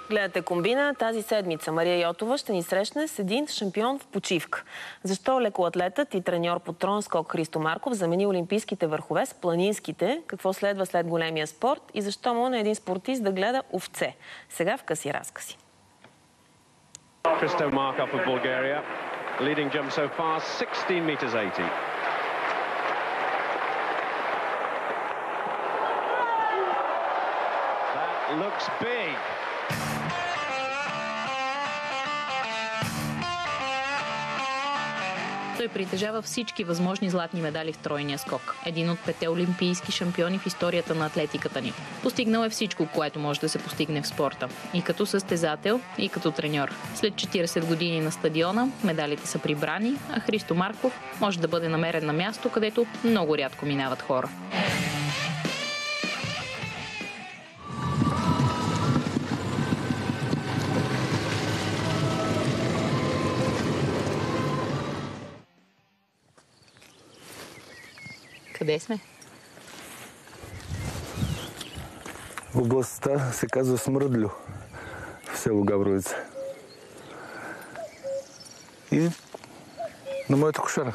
Гледате Комбина. Тази седмица Мария Йотова ще ни срещне с един шампион в почивка. Защо лекоатлетът и треньор по троен скок Христо Марков замени олимпийските върхове с планинските? Какво следва след големия спорт? И защо му на един спортист да гледа овце? Сега в къси разкази. Христо Марков of Bulgaria, leading jump so far, 16 meters 80. That looks big. Той притежава всички възможни златни медали в тройния скок. Един от 5 олимпийски шампиони в историята на атлетиката ни. Постигнал е всичко, което може да се постигне в спорта. И като състезател, и като треньор. След 40 години на стадиона, медалите са прибрани, а Христо Марков може да бъде намерен на място, където много рядко минават хора. Къде сме? Областта се казва Смръдлю, в село Габровица. И на моята кошара.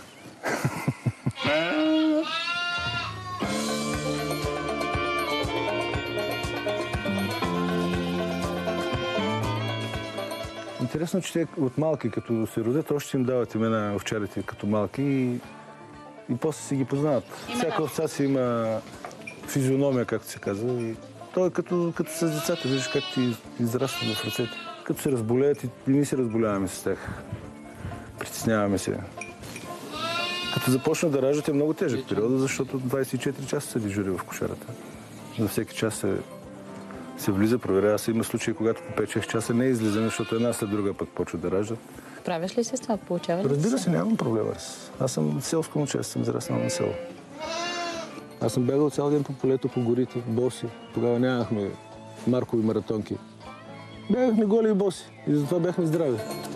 Интересно, че те от малки, като се родят, още им дават имена овчарите като малки и после си ги познават. Всяка овца си има физиономия, както се казва. И той е като с децата, виждаш как ти израстват в ръцете. Като се разболеят и ние се разболяваме с тях. Притесняваме се. Като започнат да раждат е много тежък период, защото 24 часа се дежури в кошарата. За всеки час се влиза, проверява се. Има случаи, когато по 5-6 часа не е излизане, защото една след друга пък почва да раждат. Правиш ли се с това? Получаваш ли се? Разбира се, нямам проблема. Аз съм селско момче, съм израснал на село. Аз съм бегал цял ден по полето, по горите, боси. Тогава нямахме маркови маратонки. Бягахме голи и боси и затова бяхме здрави.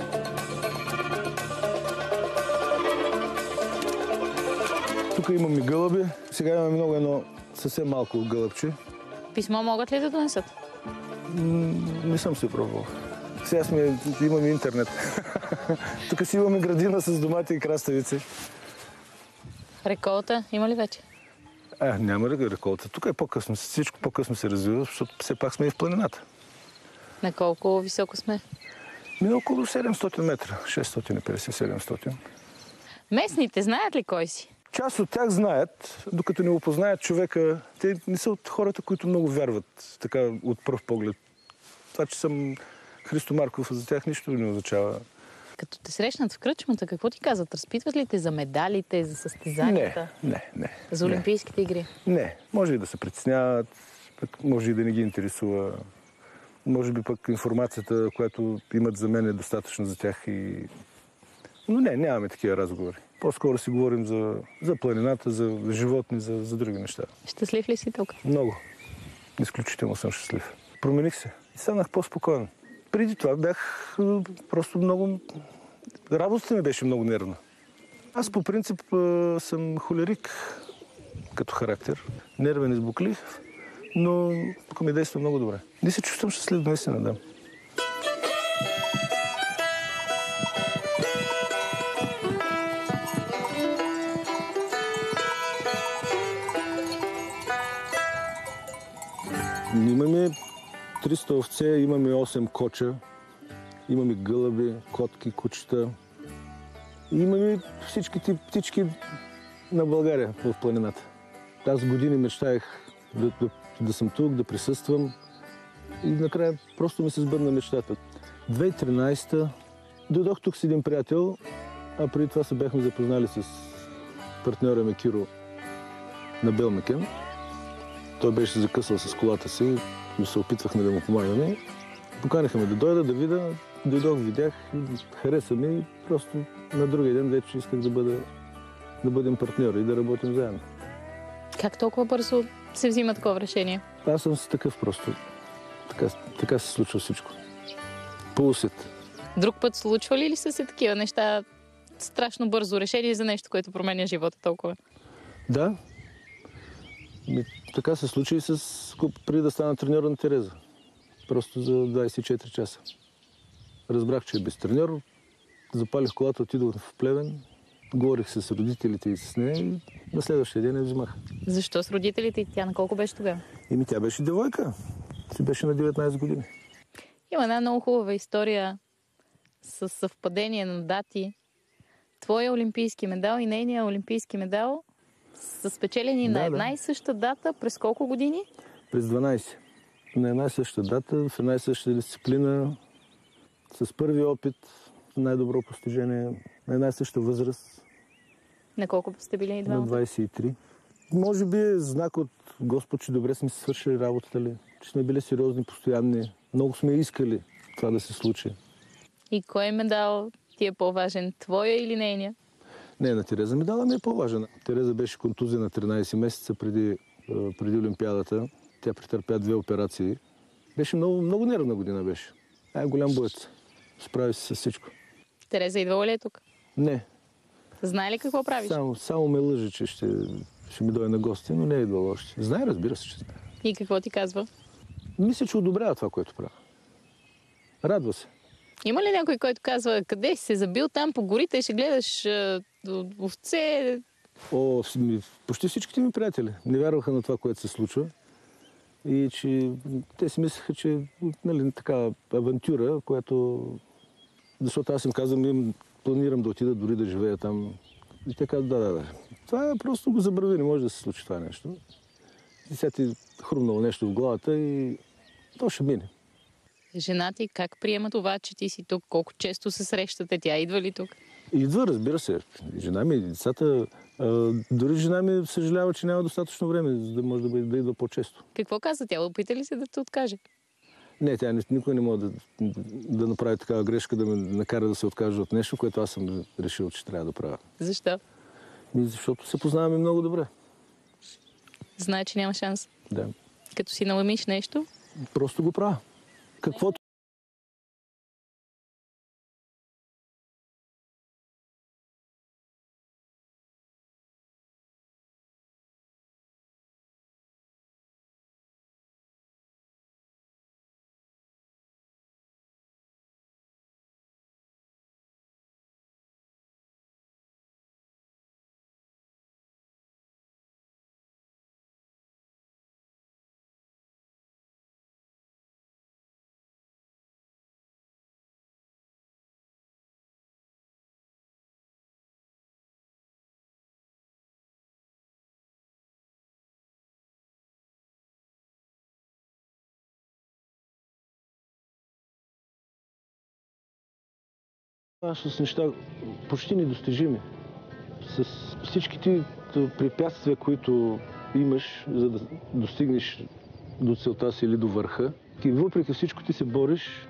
Тук имаме гълъби. Сега имаме много едно съвсем малко гълъбче. Писмо могат ли да донесат? Не съм се пробвал. Сега имаме интернет. Тук си имаме градина с домати и краставици. Реколта има ли вече? Няма реколта. Тук е по-късно. Всичко по-късно се развива, защото все пак сме и в планината. На колко високо сме? Около 700 метра. 650-700. Местните знаят ли кой си? Част от тях знаят, докато не опознаят човека. Те не са от хората, които много вярват така от пръв поглед. Това, че съм Христо Марков, за тях нищо не означава. Като те срещнат в кръчмата, какво ти казват? Разпитват ли те за медалите, за състезанията? Не. За олимпийските игри? Не. Може и да се притесняват, може и да не ги интересува. Може би пък информацията, която имат за мен, е достатъчна за тях. Но нямаме такива разговори. По-скоро си говорим за планината, за животни, за други неща. Щастлив ли си тук? Много. Изключително съм щастлив. Промених се и станах по-спокоен. Преди това бях просто много... Работата ми беше много нервна. Аз по принцип съм холерик като характер. Нервен, избуклив, но тук ми действа много добре. Не се чувствам щастлив, наистина, да. Имаме 300 овце, имаме 8 коча, имаме гълъби, котки, кучета. Имаме всички птички на България в планината. Аз години мечтаях да съм тук, да присъствам и накрая просто ми се сбъдна мечтата. 2013-та дойдох тук с един приятел, а преди това се бяхме запознали с партньора ми Киро на Белмекен. Той беше закъсал с колата си и се опитвахме да му помагаме. Поканиха ме да дойда, да видя. Дойдох, видях, хареса ми и просто на другия ден вече исках да бъдем партньори и да работим заедно. Как толкова бързо се взима такова решение? Аз съм си такъв просто. Така се случва всичко. По усет. Друг път случвали ли са се такива неща? Страшно бързо решение за нещо, което променя живота толкова? Да. Така се случи и преди да стана треньор на Тереза. Просто за 24 часа. Разбрах, че е без треньор. Запалих колата, отидох в Плевен. Говорих с родителите и с нея и на следващия ден я взимах. Защо с родителите и тя на колко беше тогава? Тя беше девойка. Си беше на 19 години. Има една много хубава история с съвпадение на дати. Твоя олимпийски медал и нейния олимпийски медал са спечелени на една и съща дата. През колко години? През 12. На една и съща дата, в една и съща дисциплина, с първи опит, най-добро постижение, на една и съща възраст. На колко сте били и двамата? На 23. Може би е знак от Господ, че добре сме си свършили работата ли, че сме били сериозни, постоянни. Много сме искали това да се случи. И кой медал ти е по-важен? Твоя или нейния? Не, на Тереза медала ми е по-важен. Тереза беше контузия на 13 месеца преди Олимпиадата. Тя претърпя 2 операции. Беше много нервна година беше. Голям боец. Справи се с всичко. Тереза идвала ли е тук? Не. Знае ли какво правиш? Само ме лъжи, че ще ми дойде на гости, но не е идвала още. Знае, разбира се, че знае. И какво ти казва? Мисля, че одобрява това, което правя. Радва се. Има ли някой, който казва, къде си се забил там по горите и ще гледаш овце? Почти всичките ми приятели не вярваха на това, което се случва. И че те си мислеха, че така авантюра, която... Защото аз им казвам, планирам да отида дори да живея там. И те казват, да. Това просто го забрави, не може да се случи това нещо. И сега ти хрумнало нещо в главата и то ще мине. Жена ти как приема това, че ти си тук? Колко често се срещате? Тя идва ли тук? Идва, разбира се. Жена ми и децата. Дори жена ми съжалява, че няма достатъчно време, за да може да идва по-често. Какво каза тя? Опита ли се да те откаже? Не, тя никой не може да направи такава грешка, да ме накара да се откажа от нещо, което аз съм решил, че трябва да правя. Защо? Защото се познаваме много добре. Знае, че няма шанс. Да. Като си наламиш нещо? Просто го правя. Каквото с неща почти недостижими. С всичките препятствия, които имаш, за да достигнеш до целта си или до върха. И въпреки всичко ти се бориш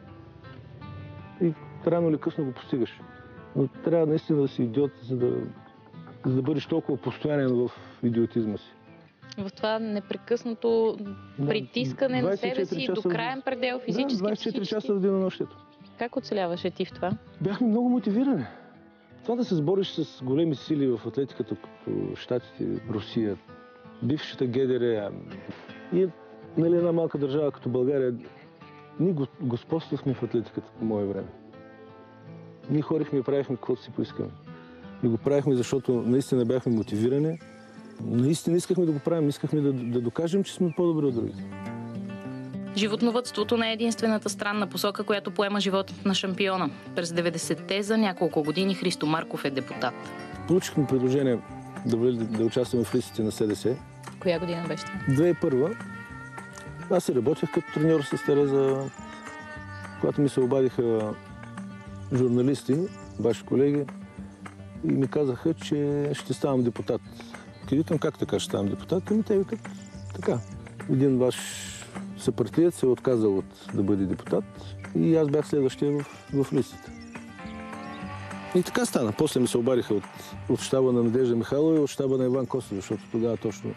и рано или късно го постигаш. Но трябва наистина да си идиот, за да бъдеш толкова постоянен в идиотизма си. В това непрекъснато притискане на себе си до краен предел физически. Да, 24 часа в денонощието. Как оцеляваше ти в това? Бяхме много мотивирани. Това да се сбориш с големи сили в атлетиката, като Щатите, Русия, бившата ГДР и една малка държава като България, ние господствахме в атлетиката по мое време. Ние ходихме и правихме каквото си поискаме. И го правихме, защото наистина бяхме мотивирани. Наистина искахме да го правим, искахме да докажем, че сме по-добри от другите. Животновъдството не е единствената странна посока, която поема животът на шампиона. През 90-те за няколко години Христо Марков е депутат. Получихме предложение да участваме в листите на СДС. Коя година беше това? 2001. Аз се работех като треньор с Тереза, когато ми се обадиха журналисти, ваши колеги, и ми казаха, че ще ставам депутат. Викам, как така ще ставам депутат? Те викат така. Един ваш съпартиец се е отказал да бъде депутат и аз бях следващия в листите. И така стана. После ми се обадиха от щаба на Надежда Михайлова и от щаба на Иван Костов, защото тогава точно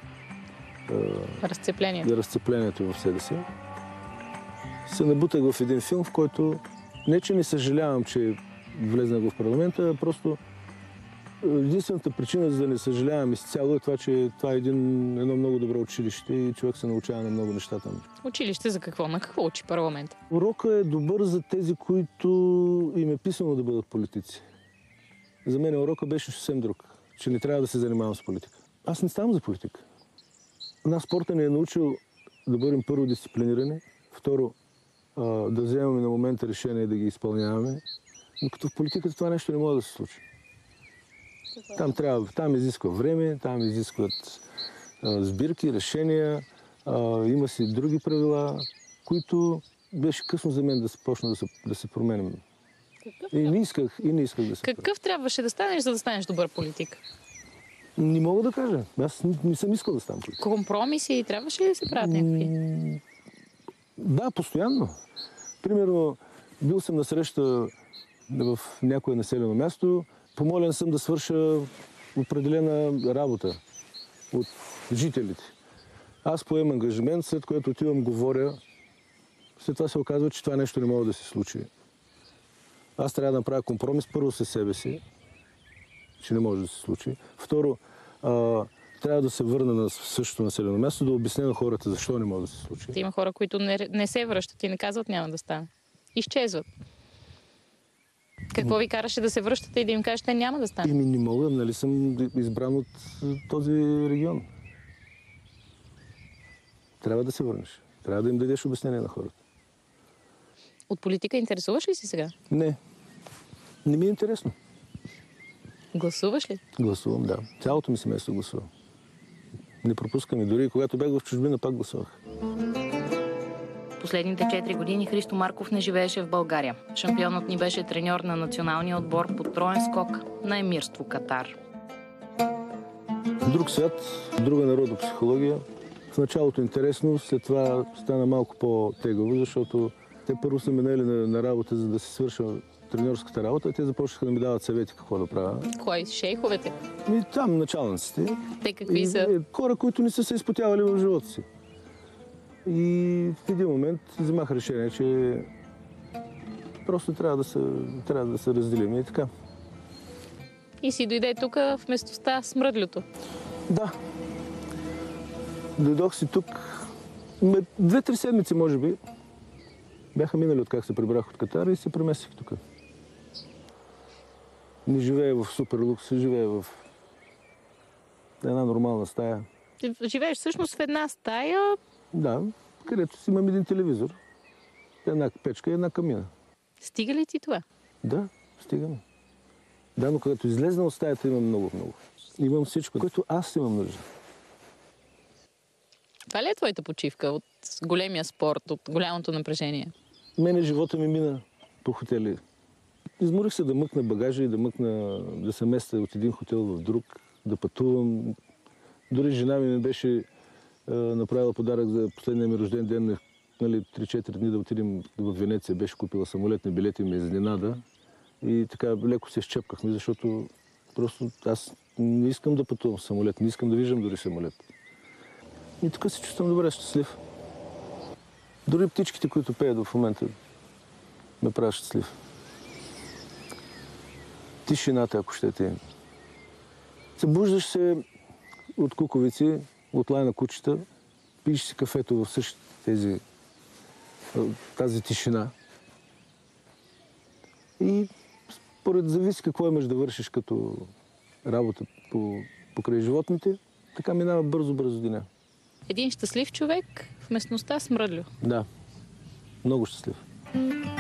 разцеплението в СДС. Се набутах в един филм, в който не че не съжалявам, че влезнах в парламента, а просто Единствената причина за да не съжалявам изцяло е това, че това е едно много добро училище и човек се научава на много неща там. Училище за какво? На какво учи парламент? Урока е добър за тези, които им е писано да бъдат политици. За мен урока беше съвсем друг, че не трябва да се занимавам с политика. Аз не ставам за политика. Нас спорта ни е научил да бъдем първо дисциплинирани, второ да вземаме на момента решение да ги изпълняваме, но като в политиката това нещо не може да се случи. Там изисква време, там изискват сбирки, решения, има си други правила, които беше късно за мен да започна да се променям. И не исках да се Какъв трябваше да станеш, за да станеш добър политик? Не мога да кажа. Аз не съм искал да ставам политик. Компромиси трябваше ли да се правят някакви? Да, постоянно. Примерно, бил съм на среща в някое населено място, помолен съм да свърша определена работа от жителите. Аз поемам ангажимент, след което отивам, говоря. След това се оказва, че това нещо не може да се случи. Аз трябва да направя компромис първо със себе си, че не може да се случи. Второ, трябва да се върна на същото населено място, да обясня на хората защо не може да се случи. Има хора, които не се връщат и не казват няма да стане. Изчезват. Какво ви караше да се връщате и да им кажете няма да стане? Не мога, нали съм избран от този регион. Трябва да се върнеш. Трябва да им дадеш обяснение на хората. От политика интересуваш ли си сега? Не. Не ми е интересно. Гласуваш ли? Гласувам, да. Цялото ми семейство гласува. Не пропускам и дори когато бях в чужбина, пак гласувах. Последните 4 години Христо Марков не живееше в България. Шампионът ни беше треньор на националния отбор по троен скок на емирство Катар. Друг свят, друга народопсихология. В началото интересно, след това стана малко по-тегаво, защото те първо са минали на работа, за да се свърша треньорската работа, те започнаха да ми дават съвети какво да правя. Кой? Шейховете? И там началниците. Те какви са? Хора, които не са се изпотявали в живота си. И в един момент вземах решение, че просто трябва да се разделим и така. И си дойде тук в местността Смръдлюто. Да. Дойдох си тук 2-3 седмици, може би. Бяха минали от как се прибрах от Катар и се преместих тук. Не живея в супер лукс, живея в една нормална стая. Ти живееш всъщност в една стая? Да, където си имам един телевизор, една печка и една камина. Стига ли ти това? Да, стигаме. Да, но когато излезна от стаята имам много. Имам всичко, което аз имам нужда. Това ли е твоята почивка от големия спорт, от голямото напрежение? Мене живота ми мина по хотели. Изморих се да мъкна багажа и да се местя от един хотел в друг, да пътувам. Дори жена ми беше направила подарък за последния ми рожден ден, 3-4 дни да отидем в Венеция. Беше купила самолетни билети и ме изненада. И така леко се изчепкахме, защото просто аз не искам да пътувам в самолет, не искам да виждам дори самолет. И тук се чувствам добре, щастлив. Дори птичките, които пеят в момента, ме правят щастлив. Тишината, ако щете. Събуждаш се от куковици, от лай на кучета, пиеш си кафето в същите тази тишина. И според зависи какво имаш да вършиш като работа покрай животните, така минава бързо деня. Един щастлив човек в местността Смръдлю. Да, много щастлив.